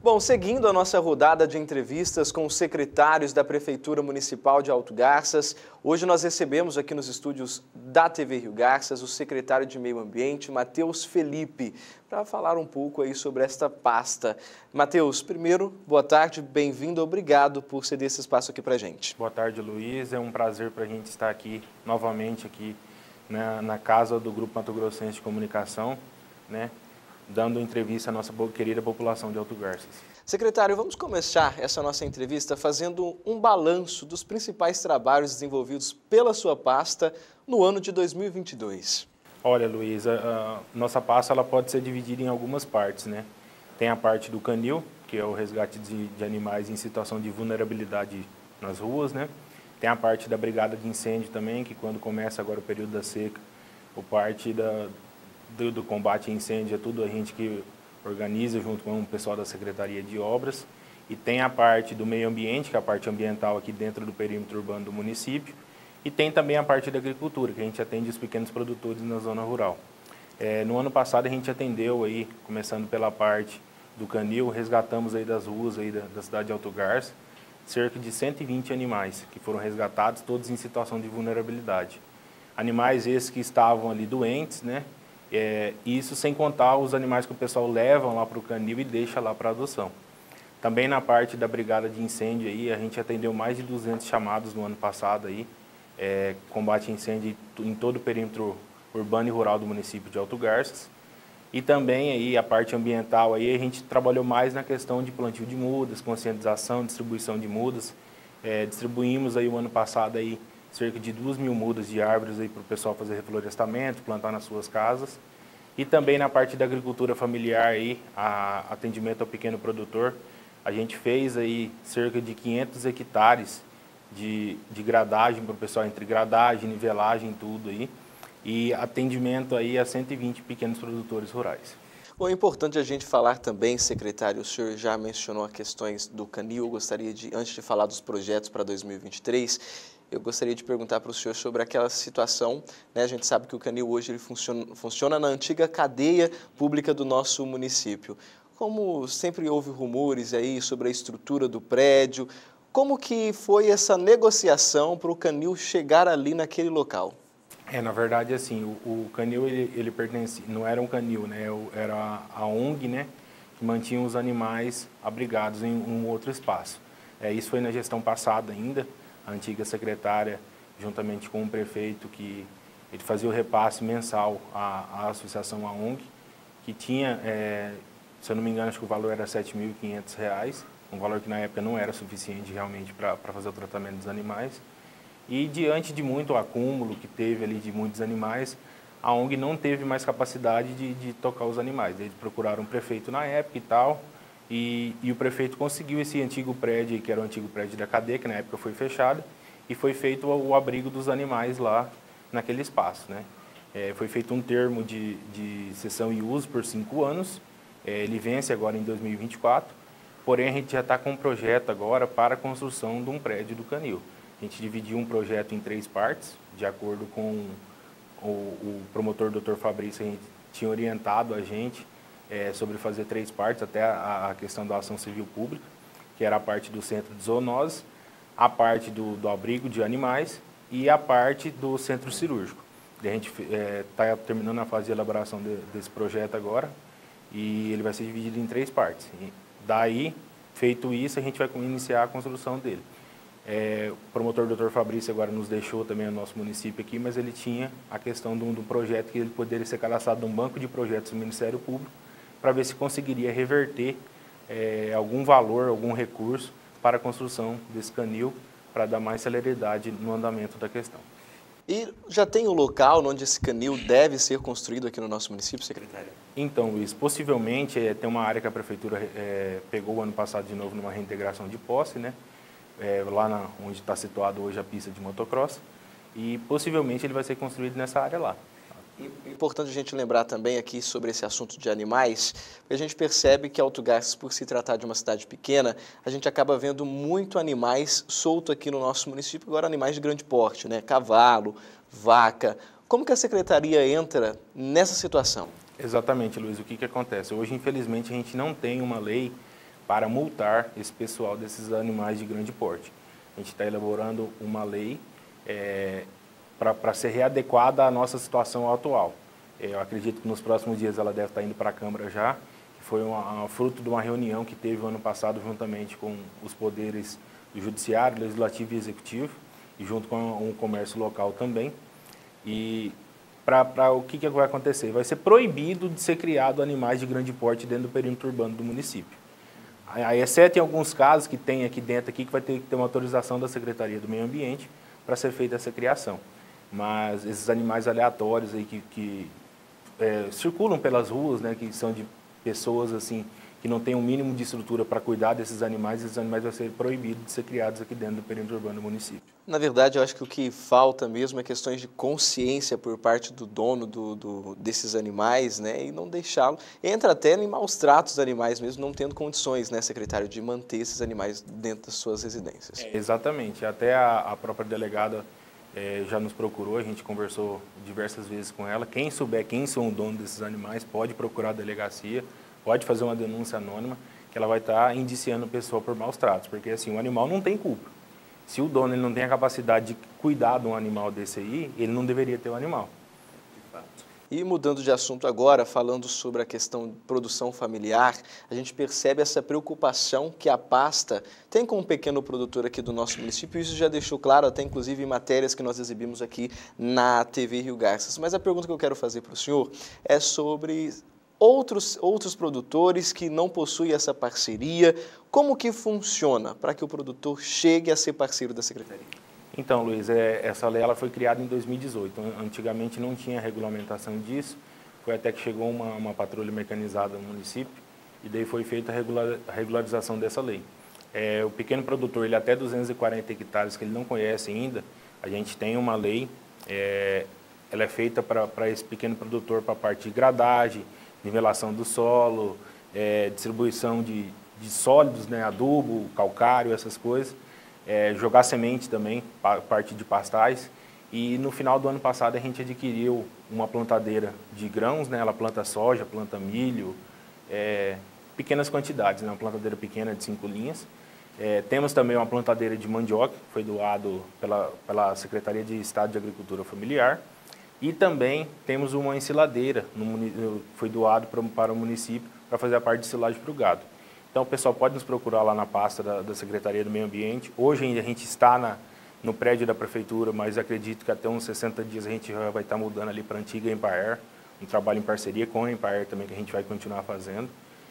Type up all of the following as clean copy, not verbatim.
Bom, seguindo a nossa rodada de entrevistas com os secretários da Prefeitura Municipal de Alto Garças, hoje nós recebemos aqui nos estúdios da TV Rio Garças o secretário de Meio Ambiente, Matheus Felipe, para falar um pouco aí sobre esta pasta. Matheus, primeiro, boa tarde, bem-vindo, obrigado por ceder esse espaço aqui para a gente. Boa tarde, Luiz, é um prazer para a gente estar aqui, novamente aqui na casa do Grupo Mato Grossense de Comunicação, dando entrevista à nossa querida população de Alto Garças. Secretário, vamos começar essa nossa entrevista fazendo um balanço dos principais trabalhos desenvolvidos pela sua pasta no ano de 2022. Olha, Luiz, a nossa pasta ela pode ser dividida em algumas partes, Tem a parte do canil, que é o resgate de animais em situação de vulnerabilidade nas ruas, Tem a parte da brigada de incêndio também, que quando começa agora o período da seca, o parte do combate a incêndio é tudo a gente que organiza junto com o pessoal da Secretaria de Obras. E tem a parte do meio ambiente, que é a parte ambiental aqui dentro do perímetro urbano do município. E tem também a parte da agricultura, que a gente atende os pequenos produtores na zona rural. No ano passado a gente atendeu aí, começando pela parte do canil, resgatamos aí das ruas aí da cidade de Alto Garças, cerca de 120 animais que foram resgatados, todos em situação de vulnerabilidade. Animais esses que estavam ali doentes, isso sem contar os animais que o pessoal leva lá para o canil e deixa lá para adoção. Também na parte da brigada de incêndio aí, a gente atendeu mais de 200 chamados no ano passado aí, combate a incêndio em todo o perímetro urbano e rural do município de Alto Garças. E também aí a parte ambiental aí a gente trabalhou mais na questão de plantio de mudas, conscientização, distribuição de mudas. Distribuímos aí o ano passado aí cerca de 2.000 mudas de árvores aí para o pessoal fazer reflorestamento, plantar nas suas casas. E também na parte da agricultura familiar aí, atendimento ao pequeno produtor, a gente fez aí cerca de 500 hectares de gradagem para o pessoal, entre gradagem, nivelagem, tudo aí, e atendimento aí a 120 pequenos produtores rurais. Bom, é importante a gente falar também, secretário, o senhor já mencionou as questões do canil, eu gostaria de, antes de falar dos projetos para 2023, eu gostaria de perguntar para o senhor sobre aquela situação, a gente sabe que o canil hoje ele funciona na antiga cadeia pública do nosso município. Como sempre houve rumores aí sobre a estrutura do prédio, como que foi essa negociação para o canil chegar ali naquele local? Na verdade, assim, o canil, ele pertencia, não era um canil, era a ONG, que mantinha os animais abrigados em um outro espaço. Isso foi na gestão passada ainda, a antiga secretária, juntamente com o prefeito, que ele fazia o repasse mensal à associação, à ONG, que tinha, se eu não me engano, acho que o valor era R$ 7.500, um valor que na época não era suficiente realmente para fazer o tratamento dos animais. E diante de muito acúmulo que teve ali de muitos animais, a ONG não teve mais capacidade de tocar os animais. Eles procuraram o prefeito na época e tal, e o prefeito conseguiu esse antigo prédio, que era o antigo prédio da cadeia, que na época foi fechado, e foi feito o abrigo dos animais lá naquele espaço. Foi feito um termo de cessão e uso por 5 anos, ele vence agora em 2024, porém a gente já está com um projeto agora para a construção de um prédio do canil. A gente dividiu um projeto em 3 partes, de acordo com o promotor Dr. Fabrício, a gente tinha orientado a gente sobre fazer 3 partes, até a questão da ação civil pública, que era a parte do centro de zoonose, a parte do abrigo de animais e a parte do centro cirúrgico. A gente está terminando a fase de elaboração desse projeto agora e ele vai ser dividido em 3 partes. E daí, feito isso, a gente vai iniciar a construção dele. O promotor Dr. Fabrício agora nos deixou também o nosso município aqui, mas ele tinha a questão do projeto que ele poderia ser cadastrado num banco de projetos do Ministério Público para ver se conseguiria reverter algum valor, algum recurso para a construção desse canil para dar mais celeridade no andamento da questão. E já tem o local onde esse canil deve ser construído aqui no nosso município, secretário? Então, Luiz, possivelmente tem uma área que a Prefeitura pegou ano passado de novo numa reintegração de posse, lá onde está situado hoje a pista de motocross, e possivelmente ele vai ser construído nessa área lá. É importante a gente lembrar também aqui sobre esse assunto de animais, porque a gente percebe que Alto Garças, por se tratar de uma cidade pequena, a gente acaba vendo muito animais soltos aqui no nosso município, agora animais de grande porte, cavalo, vaca. Como que a Secretaria entra nessa situação? Exatamente, Luiz. O que acontece? Hoje, infelizmente, a gente não tem uma lei para multar esse pessoal desses animais de grande porte. A gente está elaborando uma lei para ser readequada à nossa situação atual. Eu acredito que nos próximos dias ela deve estar indo para a Câmara já, que foi fruto de uma reunião que teve o ano passado juntamente com os poderes do Judiciário, Legislativo e Executivo, e junto com o comércio local também. E o que vai acontecer? Vai ser proibido de ser criado animais de grande porte dentro do perímetro urbano do município. Aí, exceto em alguns casos que tem aqui dentro, que vai ter que ter uma autorização da Secretaria do Meio Ambiente para ser feita essa criação. Mas esses animais aleatórios aí que circulam pelas ruas, né, que são de pessoas assim, que não têm um mínimo de estrutura para cuidar desses animais, esses animais vão ser proibidos de ser criados aqui dentro do perímetro urbano do município. Na verdade, eu acho que o que falta mesmo é questões de consciência por parte do dono desses animais, né, e não deixá-lo. Entra até em maus tratos dos animais mesmo, não tendo condições, né, secretário, de manter esses animais dentro das suas residências. Exatamente. Até a própria delegada já nos procurou, a gente conversou diversas vezes com ela. Quem souber quem são o dono desses animais pode procurar a delegacia, pode fazer uma denúncia anônima, que ela vai estar indiciando a pessoa por maus tratos, porque assim, o animal não tem culpa. Se o dono ele não tem a capacidade de cuidar de um animal desse aí, ele não deveria ter o animal. De fato. E mudando de assunto agora, falando sobre a questão de produção familiar, a gente percebe essa preocupação que a pasta tem com o pequeno produtor aqui do nosso município, isso já deixou claro até inclusive em matérias que nós exibimos aqui na TV Rio Garças. Mas a pergunta que eu quero fazer para o senhor é sobre outros produtores que não possuem essa parceria. Como que funciona para que o produtor chegue a ser parceiro da Secretaria? Então, Luiz, essa lei ela foi criada em 2018. Antigamente não tinha regulamentação disso. Foi até que chegou uma patrulha mecanizada no município e daí foi feita a regularização dessa lei. O pequeno produtor, ele até 240 hectares que ele não conhece ainda, a gente tem uma lei, ela é feita para esse pequeno produtor para a parte de gradagem, nivelação do solo, distribuição de sólidos, né, adubo, calcário, essas coisas, jogar semente também, parte de pastais. E no final do ano passado a gente adquiriu uma plantadeira de grãos, né, ela planta soja, planta milho, pequenas quantidades, né, uma plantadeira pequena de 5 linhas. Temos também uma plantadeira de mandioca, que foi doado pela Secretaria de Estado de Agricultura Familiar. E também temos uma ensiladeira, foi doado para o município para fazer a parte de silagem para o gado. Então o pessoal pode nos procurar lá na pasta da Secretaria do Meio Ambiente. Hoje ainda a gente está no prédio da Prefeitura, mas acredito que até uns 60 dias a gente já vai estar mudando ali para a antiga Empaer, um trabalho em parceria com a Empaer também que a gente vai continuar fazendo.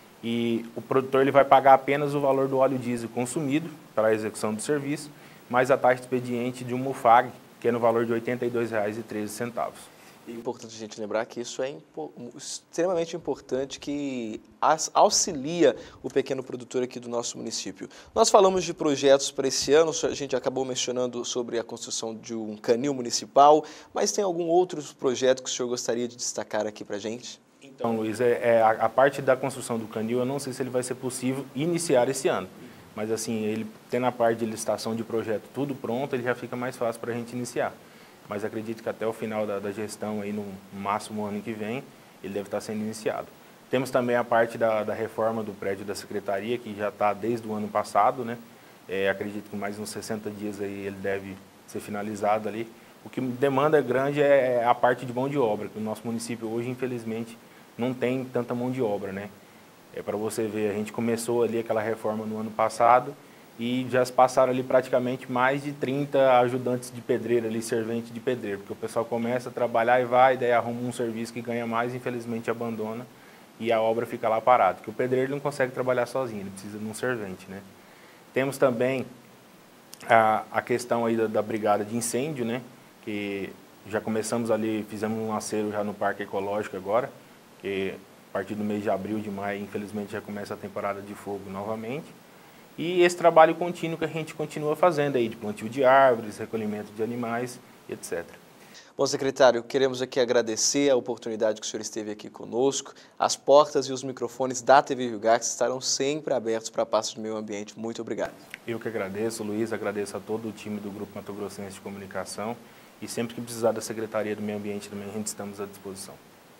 E o produtor ele vai pagar apenas o valor do óleo diesel consumido para a execução do serviço, mais a taxa de expediente de um MUFAG, que é no valor de R$ 82,13. É importante a gente lembrar que isso é extremamente importante, que auxilia o pequeno produtor aqui do nosso município. Nós falamos de projetos para esse ano, a gente acabou mencionando sobre a construção de um canil municipal, mas tem algum outro projeto que o senhor gostaria de destacar aqui para a gente? Então, Luiz, a parte da construção do canil, eu não sei se ele vai ser possível iniciar esse ano. Mas assim, ele tendo a parte de licitação de projeto tudo pronto, ele já fica mais fácil para a gente iniciar. Mas acredito que até o final da gestão, aí no máximo ano que vem, ele deve estar sendo iniciado. Temos também a parte da reforma do prédio da Secretaria, que já está desde o ano passado, né? Acredito que mais uns 60 dias aí ele deve ser finalizado ali. O que demanda grande é a parte de mão de obra, que o nosso município hoje, infelizmente, não tem tanta mão de obra, né? Para você ver, a gente começou ali aquela reforma no ano passado e já se passaram ali praticamente mais de 30 ajudantes de pedreiro ali, servente de pedreiro, porque o pessoal começa a trabalhar e vai, daí arruma um serviço que ganha mais, infelizmente abandona e a obra fica lá parada, porque o pedreiro não consegue trabalhar sozinho, ele precisa de um servente, né? Temos também a questão aí da brigada de incêndio, né? Que já começamos ali, fizemos um acero já no Parque Ecológico agora, que a partir do mês de abril, de maio, infelizmente, já começa a temporada de fogo novamente. E esse trabalho contínuo que a gente continua fazendo aí, de plantio de árvores, recolhimento de animais, etc. Bom, secretário, queremos aqui agradecer a oportunidade que o senhor esteve aqui conosco. As portas e os microfones da TV Rio Garças estarão sempre abertos para a pasta do meio ambiente. Muito obrigado. Eu que agradeço, Luiz, agradeço a todo o time do Grupo Mato Grossense de Comunicação. E sempre que precisar da Secretaria do Meio Ambiente também, a gente estamos à disposição.